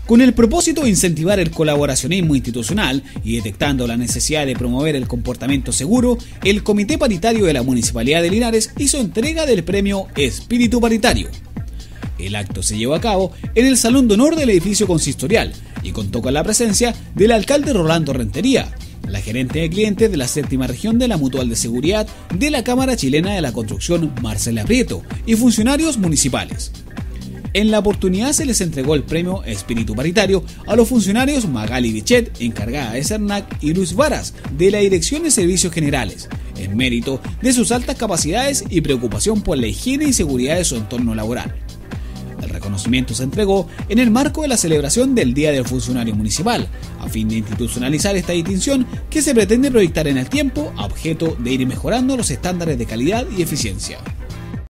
Con el propósito de incentivar el colaboracionismo institucional y detectando la necesidad de promover el comportamiento seguro, el Comité Paritario de la Municipalidad de Linares hizo entrega del premio Espíritu Paritario. El acto se llevó a cabo en el Salón de Honor del edificio consistorial y contó con la presencia del alcalde Rolando Rentería, la gerente de clientes de la séptima región de la Mutual de Seguridad de la Cámara Chilena de la Construcción, Marcela Prieto, y funcionarios municipales. En la oportunidad se les entregó el premio Espíritu Paritario a los funcionarios Magali Bichet, encargada de CERNAC, y Luis Varas, de la Dirección de Servicios Generales, en mérito de sus altas capacidades y preocupación por la higiene y seguridad de su entorno laboral. El reconocimiento se entregó en el marco de la celebración del Día del Funcionario Municipal, a fin de institucionalizar esta distinción que se pretende proyectar en el tiempo a objeto de ir mejorando los estándares de calidad y eficiencia.